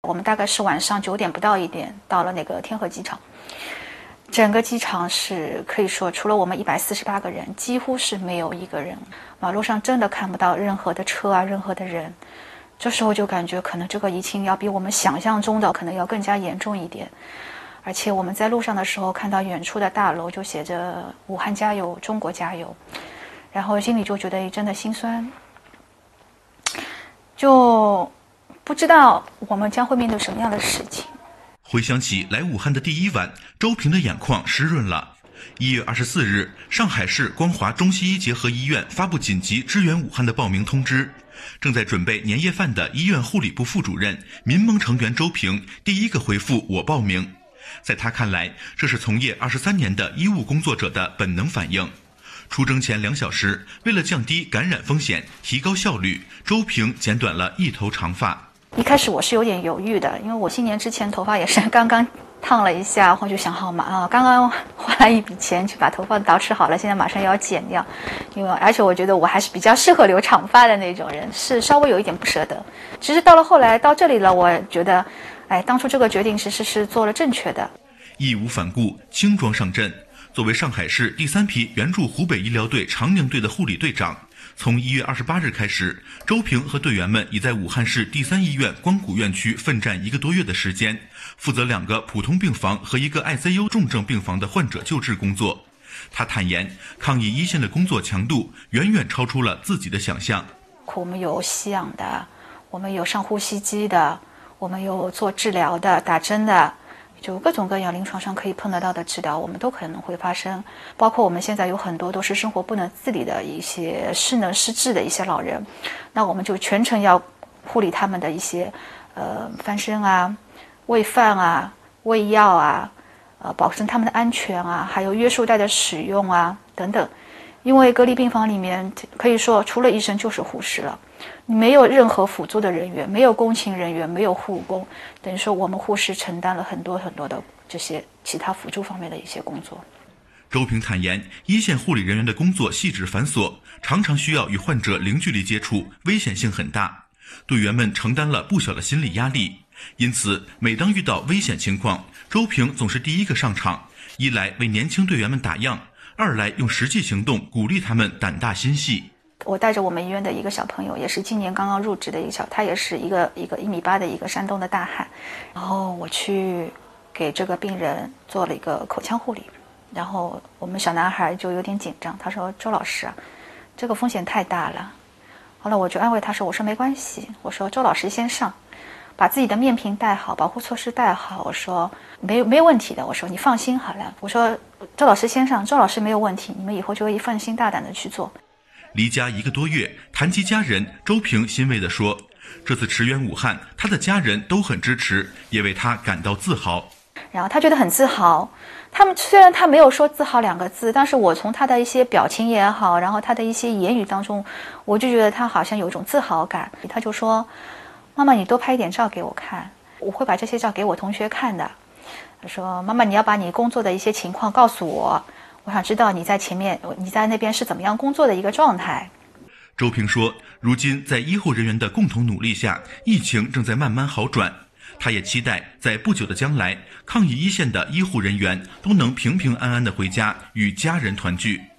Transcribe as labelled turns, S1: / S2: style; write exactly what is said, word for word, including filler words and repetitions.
S1: 我们大概是晚上九点不到一点到了那个天河机场，整个机场是可以说除了我们一百四十八个人，几乎是没有一个人，马路上真的看不到任何的车啊，任何的人。这时候就感觉可能这个疫情要比我们想象中的可能要更加严重一点。而且我们在路上的时候看到远处的大楼就写着武汉加油，中国加油，然后心里就觉得真的心酸，就不知道我们将会面对什么样的事情。
S2: 回想起来武汉的第一晚，周平的眼眶湿润了。一月二十四日，上海市光华中西医结合医院发布紧急支援武汉的报名通知。正在准备年夜饭的医院护理部副主任、民盟成员周平第一个回复我报名。在他看来，这是从业二十三年的医务工作者的本能反应。出征前两小时，为了降低感染风险、提高效率，周平剪短了一头长发。
S1: 一开始我是有点犹豫的，因为我新年之前头发也是刚刚烫了一下，我就想好嘛啊，刚刚花了一笔钱去把头发捯饬好了，现在马上要剪掉，因为而且我觉得我还是比较适合留长发的那种人，是稍微有一点不舍得。其实到了后来到这里了，我觉得，哎，当初这个决定其实是做了正确的。
S2: 义无反顾，轻装上阵。作为上海市第三批援助湖北医疗队长宁队的护理队长，从一月二十八日开始，周平和队员们已在武汉市第三医院光谷院区奋战一个多月的时间，负责两个普通病房和一个 I C U 重症病房的患者救治工作。他坦言，抗疫一线的工作强度远远超出了自己的想象。
S1: 我们有吸氧的，我们有上呼吸机的，我们有做治疗的、打针的，就各种各样临床上可以碰得到的治疗，我们都可能会发生。包括我们现在有很多都是生活不能自理的一些失能失智的一些老人，那我们就全程要护理他们的一些呃翻身啊、喂饭啊、喂药啊，呃保证他们的安全啊，还有约束带的使用啊等等。因为隔离病房里面可以说除了医生就是护士了，你没有任何辅助的人员，没有工勤人员，没有护工，等于说我们护士承担了很多很多的这些其他辅助方面的一些工作。
S2: 周平坦言，一线护理人员的工作细致繁琐，常常需要与患者零距离接触，危险性很大，队员们承担了不小的心理压力。因此每当遇到危险情况，周平总是第一个上场，一来为年轻队员们打样，二来用实际行动鼓励他们胆大心细。
S1: 我带着我们医院的一个小朋友，也是今年刚刚入职的一个小，他也是一个一个一米八的一个山东的大汉，然后我去给这个病人做了一个口腔护理，然后我们小男孩就有点紧张，他说周老师啊，这个风险太大了。后来我就安慰他说，我说没关系，我说周老师先上，把自己的面屏戴好，保护措施戴好，我说没有没有问题的，我说你放心好了，我说周老师先上，周老师没有问题，你们以后就可以放心大胆的去做。
S2: 离家一个多月，谈及家人，周平欣慰地说，这次驰援武汉，他的家人都很支持，也为他感到自豪。
S1: 然后他觉得很自豪，他们虽然他没有说自豪两个字，但是我从他的一些表情也好，然后他的一些言语当中，我就觉得他好像有一种自豪感。他就说，妈妈你多拍一点照给我看，我会把这些照给我同学看的。他说，妈妈你要把你工作的一些情况告诉我，我想知道你在前面你在那边是怎么样工作的一个状态。
S2: 周平说，如今在医护人员的共同努力下，疫情正在慢慢好转。他也期待在不久的将来，抗疫一线的医护人员都能平平安安地回家与家人团聚。